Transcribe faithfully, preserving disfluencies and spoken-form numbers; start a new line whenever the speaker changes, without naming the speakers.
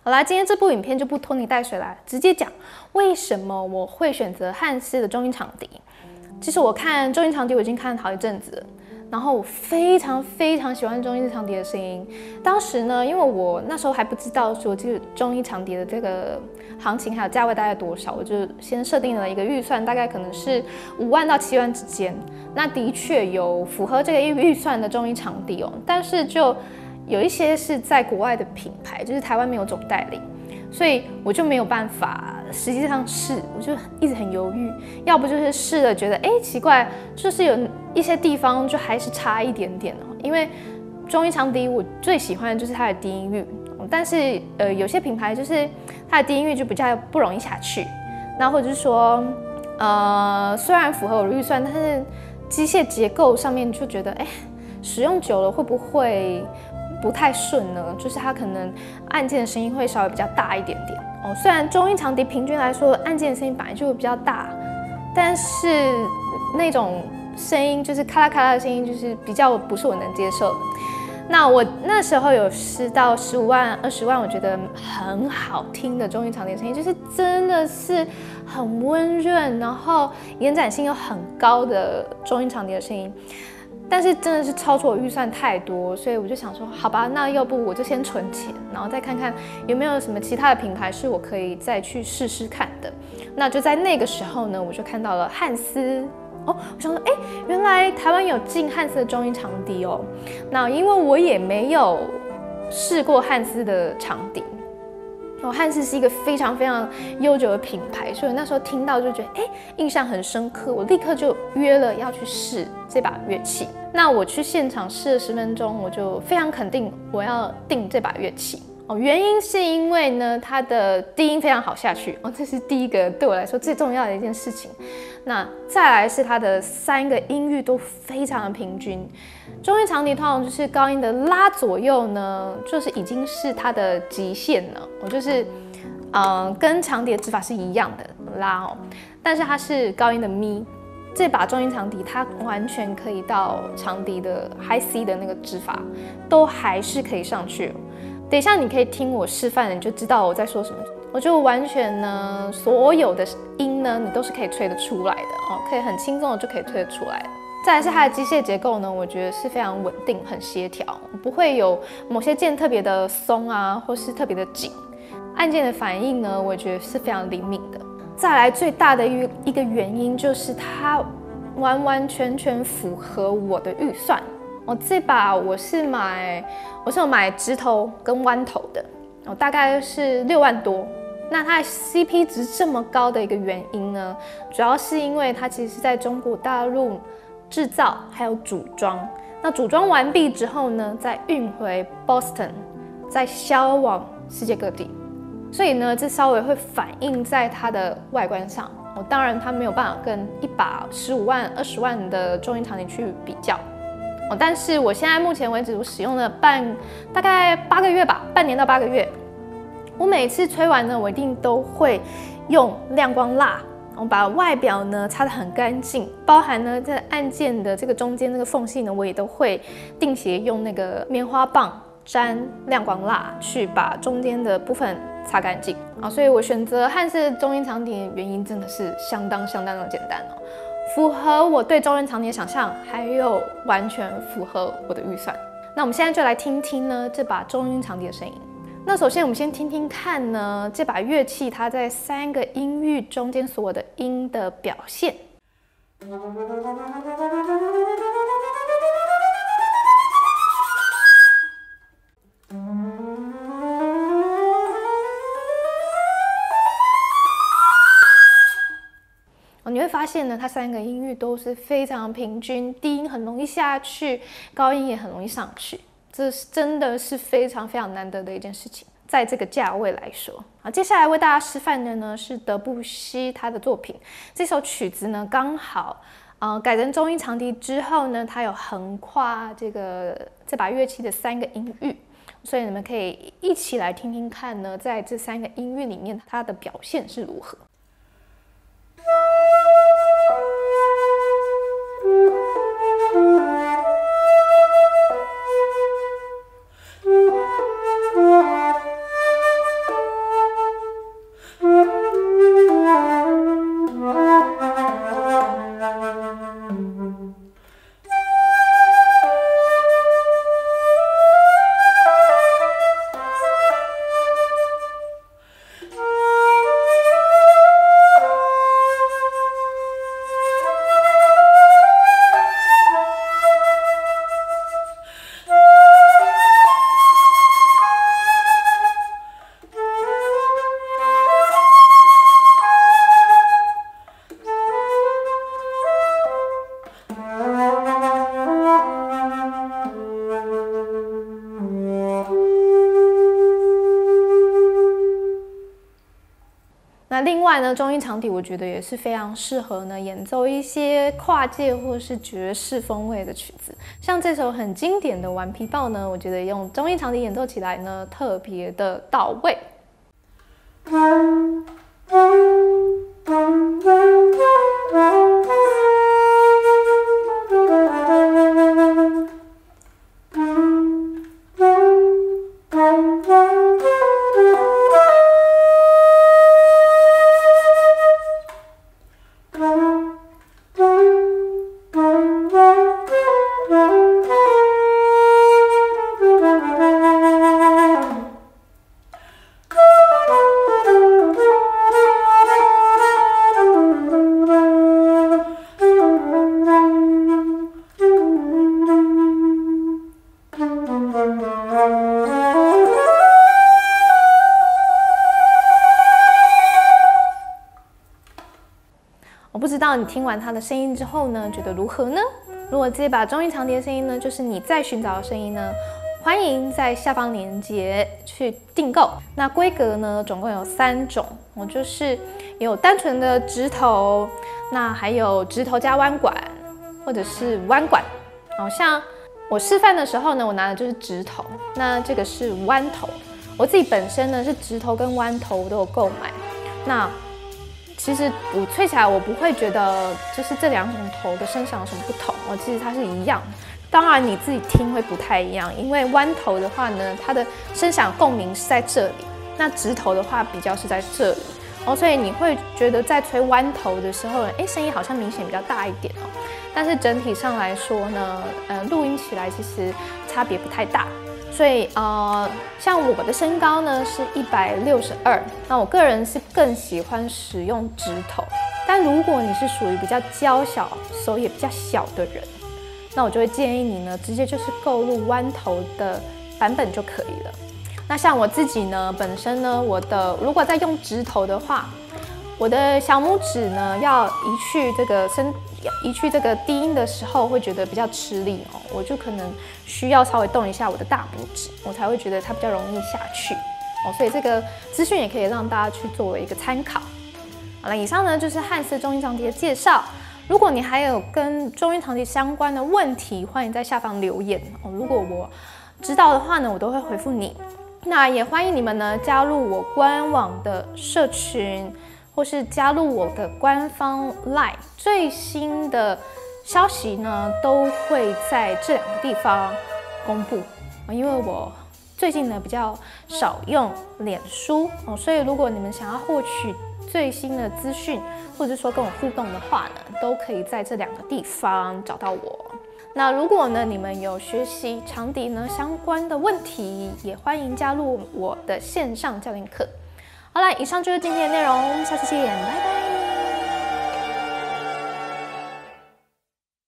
好啦，今天这部影片就不拖泥带水啦，直接讲为什么我会选择汉斯的中音长笛。其实我看中音长笛我已经看了好一阵子了，然后我非常非常喜欢中音长笛的声音。当时呢，因为我那时候还不知道说这个中音长笛的这个行情还有价位大概多少，我就先设定了一个预算，大概可能是五万到七万之间。那的确有符合这个预算的中音长笛哦，但是就有一些是在国外的品牌，就是台湾没有总代理，所以我就没有办法实际上试，我就一直很犹豫，要不就是试了觉得哎奇怪，就是有一些地方就还是差一点点哦。因为中音长笛我最喜欢的就是它的低音域，但是呃有些品牌就是它的低音域就比较不容易下去，那或者是说呃虽然符合我的预算，但是机械结构上面就觉得哎使用久了会不会不太顺呢？就是它可能按键的声音会稍微比较大一点点哦。虽然中音长笛平均来说按键的声音本来就会比较大，但是那种声音就是咔啦咔啦的声音，就是比较不是我能接受的。那我那时候有试到十五万、二十万，我觉得很好听的中音长笛声音，就是真的是很温润，然后延展性又很高的中音长笛的声音。但是真的是超出我预算太多，所以我就想说，好吧，那要不我就先存钱，然后再看看有没有什么其他的品牌是我可以再去试试看的。那就在那个时候呢，我就看到了汉斯哦，我想说，哎，原来台湾有进汉斯的中音长笛哦。那因为我也没有试过汉斯的长笛。哦，汉斯是一个非常非常悠久的品牌，所以那时候听到就觉得，哎，印象很深刻。我立刻就约了要去试这把乐器。那我去现场试了十分钟，我就非常肯定我要订这把乐器。哦，原因是因为呢，它的低音非常好下去。哦，这是第一个对我来说最重要的一件事情。那再来是它的三个音域都非常的平均。中音长笛通常就是高音的拉左右呢，就是已经是它的极限了。我就是，嗯、呃，跟长笛的指法是一样的拉哦，但是它是高音的咪。这把中音长笛它完全可以到长笛的 high C 的那个指法，都还是可以上去。等一下你可以听我示范，你就知道我在说什么。我就完全呢，所有的音呢，你都是可以吹得出来的哦，可以很轻松的就可以吹得出来。再来是它的机械结构呢，我觉得是非常稳定、很协调，不会有某些键特别的松啊，或是特别的紧。按键的反应呢，我觉得是非常灵敏的。再来最大的一一个原因就是它完完全全符合我的预算。哦，这把我是买，我是有买直头跟弯头的，哦，大概是六万多。那它的 C P 值这么高的一个原因呢，主要是因为它其实是在中国大陆制造还有组装。那组装完毕之后呢，再运回 Boston， 再销往世界各地。所以呢，这稍微会反映在它的外观上。哦，当然它没有办法跟一把十五万、二十万的中音长笛去比较。哦，但是我现在目前为止，我使用了半大概八个月吧，半年到八个月。我每次吹完呢，我一定都会用亮光蜡，我把外表呢擦得很干净，包含呢在按键的这个中间这个缝隙呢，我也都会定期用那个棉花棒沾亮光蜡去把中间的部分擦干净啊。所以我选择汉斯的中音长笛的原因真的是相当相当的简单哦。符合我对中音长笛的想象，还有完全符合我的预算。那我们现在就来听听呢这把中音长笛的声音。那首先我们先听听看呢这把乐器它在三个音域中间所有的音的表现。你会发现呢，它三个音域都是非常平均，低音很容易下去，高音也很容易上去，这是真的是非常非常难得的一件事情，在这个价位来说。啊，接下来为大家示范的呢是德布西他的作品，这首曲子呢刚好，呃，改成中音长笛之后呢，它有横跨这个这把乐器的三个音域，所以你们可以一起来听听看呢，在这三个音域里面它的表现是如何。 那另外呢，中音长笛我觉得也是非常适合呢演奏一些跨界或是爵士风味的曲子，像这首很经典的《顽皮豹》呢，我觉得用中音长笛演奏起来呢特别的到位。我不知道你听完它的声音之后呢，觉得如何呢？如果这把中音长笛的声音呢，就是你在寻找的声音呢，欢迎在下方链接去订购。那规格呢，总共有三种，我就是有单纯的直头，那还有直头加弯管，或者是弯管。好像我示范的时候呢，我拿的就是直头，那这个是弯头。我自己本身呢是直头跟弯头我都有购买。那其实我吹起来，我不会觉得就是这两种头的声响有什么不同，哦，其实它是一样。当然你自己听会不太一样，因为弯头的话呢，它的声响共鸣是在这里，那直头的话比较是在这里，哦，所以你会觉得在吹弯头的时候，哎，声音好像明显比较大一点哦。但是整体上来说呢，呃，录音起来其实差别不太大。所以呃，像我的身高呢是一百六十二，那我个人是更喜欢使用直头。但如果你是属于比较娇小、手也比较小的人，那我就会建议你呢，直接就是购入弯头的版本就可以了。那像我自己呢，本身呢，我的如果在用直头的话，我的小拇指呢要移去这个声。移去这个低音的时候，会觉得比较吃力哦，我就可能需要稍微动一下我的大拇指，我才会觉得它比较容易下去哦。所以这个资讯也可以让大家去作为一个参考。好了，以上呢就是汉斯中音长笛的介绍。如果你还有跟中音长笛相关的问题，欢迎在下方留言哦。如果我知道的话呢，我都会回复你。那也欢迎你们呢加入我官网的社群。或是加入我的官方 LINE， 最新的消息呢都会在这两个地方公布。因为我最近呢比较少用脸书哦，所以如果你们想要获取最新的资讯，或者说跟我互动的话呢，都可以在这两个地方找到我。那如果呢你们有学习长笛呢相关的问题，也欢迎加入我的线上教练课。好了，以上就是今天的内容，下次见，拜拜。